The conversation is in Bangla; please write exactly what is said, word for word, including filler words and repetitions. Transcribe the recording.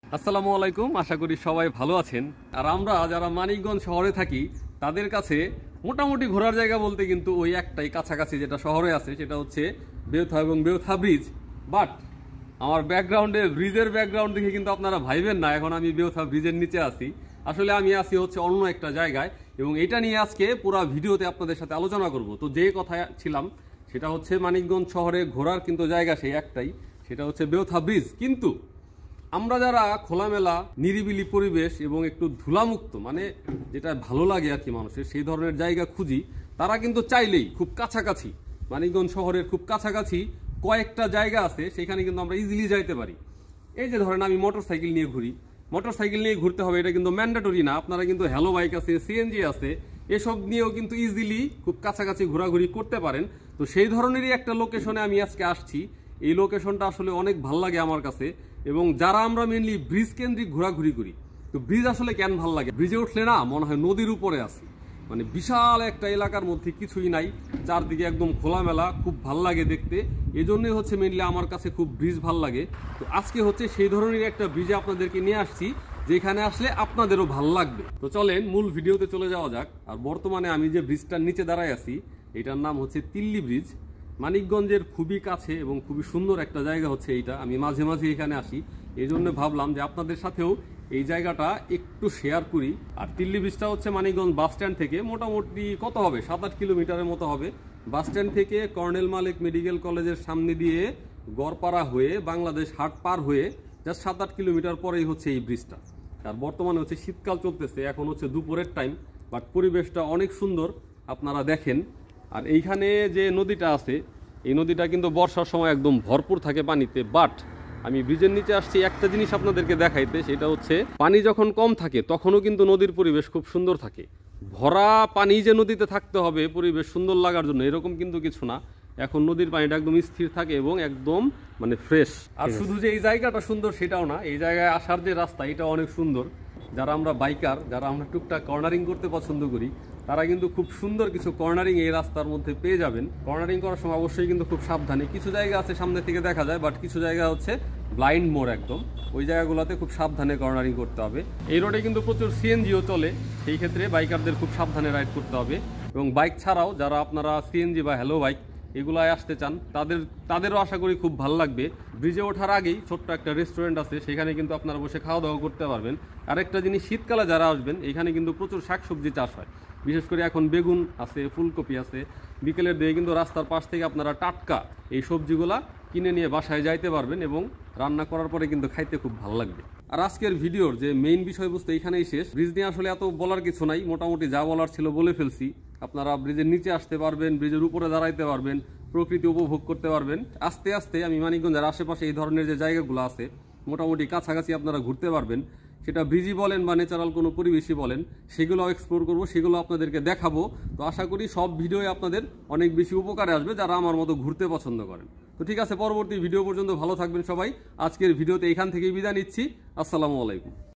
আসসালামু আলাইকুম, আশা করি সবাই ভালো আছেন। আর আমরা যারা মানিকগঞ্জ শহরে থাকি তাদের কাছে মোটামুটি ঘোরার জায়গা বলতে কিন্তু ওই একটাই কাছাকাছি যেটা শহরে আছে, সেটা হচ্ছে বেউথা এবং বেউথা ব্রিজ। বাট আমার ব্যাকগ্রাউন্ডে ব্রিজের ব্যাকগ্রাউন্ড দেখে কিন্তু আপনারা ভাইবেন না এখন আমি বেউথা ব্রিজের নিচে আছি। আসলে আমি আছি হচ্ছে অন্য একটা জায়গায়, এবং এটা নিয়ে আজকে পুরো ভিডিওতে আপনাদের সাথে আলোচনা করব। তো যে কথা ছিলাম সেটা হচ্ছে মানিকগঞ্জ শহরে ঘোরার কিন্তু জায়গা সেই একটাই, সেটা হচ্ছে বেউথা ব্রিজ। কিন্তু আমরা যারা খোলামেলা নিরিবিলি পরিবেশ এবং একটু ধুলামুক্ত, মানে যেটা ভালো লাগে আর কি মানুষের, সেই ধরনের জায়গা খুঁজি, তারা কিন্তু চাইলেই খুব কাছাকাছি মানিকগঞ্জ শহরের খুব কাছাকাছি কয়েকটা জায়গা আছে, সেখানে কিন্তু আমরা ইজিলি যাইতে পারি। এই যে ধরেন আমি মোটর সাইকেল নিয়ে ঘুরি, মোটর সাইকেল নিয়ে ঘুরতে হবে এটা কিন্তু ম্যান্ডেটরি না। আপনারা কিন্তু হ্যালো বাইক আছে, সিএনজি আছে, এসব নিয়েও কিন্তু ইজিলি খুব কাছাকাছি ঘোরাঘুরি করতে পারেন। তো সেই ধরনেরই একটা লোকেশনে আমি আজকে আসছি। এই লোকেশনটা আসলে অনেক ভাল লাগে আমার কাছে, এবং যারা আমরা মেনলি ব্রিজ কেন্দ্রিক ঘোরাঘুরি করি, তো ব্রিজ আসলে কেন ভাল লাগে? ব্রিজে উঠলে না মনে হয় নদীর উপরে আছি, মানে বিশাল একটা এলাকার মধ্যে কিছুই নাই, চারদিকে একদম খোলামেলা, খুব ভাল লাগে দেখতে। এই জন্যই হচ্ছে মেনলি আমার কাছে খুব ব্রিজ ভাল লাগে। তো আজকে হচ্ছে সেই ধরনের একটা ব্রিজে আপনাদেরকে নিয়ে আসছি, যেখানে আসলে আপনাদেরও ভাল লাগবে। তো চলেন মূল ভিডিওতে চলে যাওয়া যাক। আর বর্তমানে আমি যে ব্রিজটার নিচে দাঁড়ায় আছি, এটার নাম হচ্ছে তিল্লি ব্রিজ। মানিকগঞ্জের খুবই কাছে এবং খুবই সুন্দর একটা জায়গা হচ্ছে এইটা। আমি মাঝে মাঝে এখানে আসি, এই জন্য ভাবলাম যে আপনাদের সাথেও এই জায়গাটা একটু শেয়ার করি। আর তিল্লি ব্রিজটা হচ্ছে মানিকগঞ্জ বাস স্ট্যান্ড থেকে মোটামুটি কত হবে, সাত আট কিলোমিটারের মতো হবে। বাস স্ট্যান্ড থেকে কর্নেল মালিক মেডিকেল কলেজের সামনে দিয়ে গড়পাড়া হয়ে বাংলাদেশ হাট পার হয়ে জাস্ট সাত আট কিলোমিটার পরেই হচ্ছে এই ব্রিজটা। আর বর্তমানে হচ্ছে শীতকাল চলতেছে, এখন হচ্ছে দুপুরের টাইম, বাট পরিবেশটা অনেক সুন্দর, আপনারা দেখেন। আর এইখানে যে নদীটা আছে, এই নদীটা কিন্তু বর্ষার সময় একদম ভরপুর থাকে পানিতে। বাট আমি ব্রিজের নিচে আসছি একটা জিনিস আপনাদেরকে দেখাইতে, সেটা হচ্ছে পানি যখন কম থাকে তখনও কিন্তু নদীর পরিবেশ খুব সুন্দর থাকে। ভরা পানি যে নদীতে থাকতে হবে পরিবেশ সুন্দর লাগার জন্য, এরকম কিন্তু কিছু না। এখন নদীর পানিটা একদম স্থির থাকে এবং একদম মানে ফ্রেশ। আর শুধু যে এই জায়গাটা সুন্দর সেটাও না, এই জায়গায় আসার যে রাস্তা এটা অনেক সুন্দর। যারা আমরা বাইকার, যারা আমরা টুকটাক কর্নারিং করতে পছন্দ করি, তারা কিন্তু খুব সুন্দর কিছু কর্নারিং এই রাস্তার মধ্যে পেয়ে যাবেন। কর্নারিং করার সময় অবশ্যই কিন্তু খুব সাবধানে, কিছু জায়গা আছে সামনে থেকে দেখা যায়, বাট কিছু জায়গা হচ্ছে ব্লাইন্ড মোড় একদম, ওই জায়গাগুলোতে খুব সাবধানে কর্নারিং করতে হবে। এই রোডে কিন্তু প্রচুর সিএনজিও চলে, সেই ক্ষেত্রে বাইকারদের খুব সাবধানে রাইড করতে হবে। এবং বাইক ছাড়াও যারা আপনারা সিএনজি বা হ্যালো বাইক এগুলায় আসতে চান, তাদের তাদেরও আশা করি খুব ভালো লাগবে। ব্রিজে ওঠার আগেই ছোট্ট একটা রেস্টুরেন্ট আছে, সেখানে কিন্তু আপনারা বসে খাওয়া দাওয়া করতে পারবেন। আরেকটা জিনিস, শীতকালে যারা আসবেন এখানে কিন্তু প্রচুর শাকসবজি চাষ হয়, বিশেষ করে এখন বেগুন আছে, ফুলকপি আছে। বিকেলের দিকে কিন্তু রাস্তার পাশ থেকে আপনারা টাটকা এই সবজিগুলা কিনে নিয়ে বাসায় যাইতে পারবেন, এবং রান্না করার পরে কিন্তু খাইতে খুব ভালো লাগবে। আর আজকের ভিডিওর যে মেইন বিষয়বস্তু এইখানেই শেষ। ব্রিজ নিয়ে আসলে এত বলার কিছু নাই, মোটামুটি যা বলার ছিল বলে ফেলছি। আপনারা ব্রিজের নিচে আসতে পারবেন, ব্রিজের উপরে দাঁড়াইতে পারবেন, প্রকৃতি উপভোগ করতে পারবেন। আস্তে আস্তে আমি মানিকগঞ্জের আশেপাশে এই ধরনের যে জায়গাগুলো আছে মোটামুটি কাছাকাছি আপনারা ঘুরতে পারবেন, সেটা ব্রিজই বলেন বা ন্যাচারাল কোনো পরিবেশই বলেন, সেগুলোও এক্সপ্লোর করবো, সেগুলো আপনাদেরকে দেখাবো। তো আশা করি সব ভিডিও আপনাদের অনেক বেশি উপকারে আসবে যারা আমার মতো ঘুরতে পছন্দ করেন। তো ঠিক আছে, পরবর্তী ভিডিও পর্যন্ত ভালো থাকবেন সবাই। আজকের ভিডিওতে এখান থেকেই বিদায় নিচ্ছি। আসসালামু আলাইকুম।